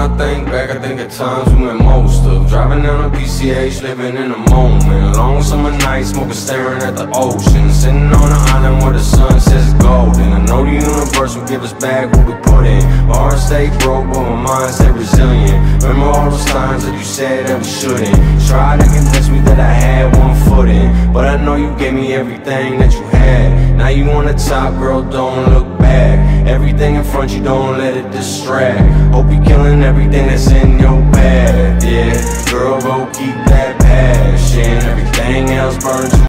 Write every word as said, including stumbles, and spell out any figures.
I think back, I think at times we went most of driving down a P C H, living in the moment. Long summer night, smoking, staring at the ocean, sitting on an island where the sun says golden. I know the universe will give us back what we put in. My heart stay broke, but my mind stay resilient. Remember all those times that you said that we shouldn't. Try to convince me that I had one foot in, but I know you gave me everything that you had. Now you on the top, girl, don't look back. Everything in front, you don't let it distract. Hope you're killing everything that's in your path. Yeah, girl, go keep that passion. Everything else burns you